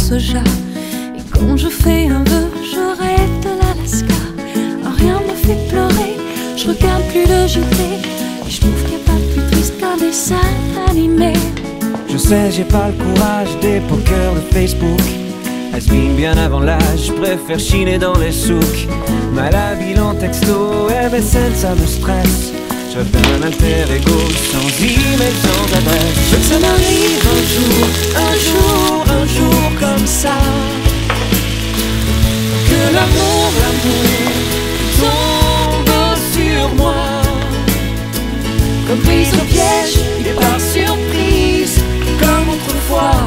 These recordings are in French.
soja. Et quand je fais un vœu, je rêve de l'Alaska. Rien me fait pleurer, je regarde plus le JT. Et je trouve qu'il n'y a pas plus triste qu'un dessin animé. Je sais, j'ai pas le courage des pokers de Facebook. Has-been bien avant l'âge, je préfère chiner dans les souks. Malhabile en texto, MSN ça me stresse. Je rêve d'un alter ego, sans email, sans adresse. Je veux que ça m'arrive un jour, un jour, un jour comme ça. Que l'amour tombe sur moi. Comme prise au piège, il est par surprise, comme autrefois.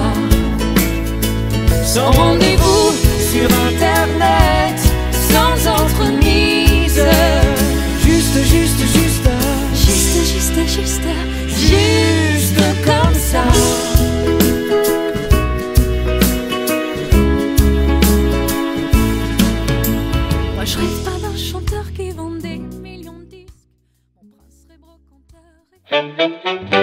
Sans rendez-vous sur internet, sans entremise. Juste, juste, juste, juste, juste, juste, juste comme ça. Moi je rêve pas d'un chanteur qui vend des millions de disques. Mon prince serait brocanteur.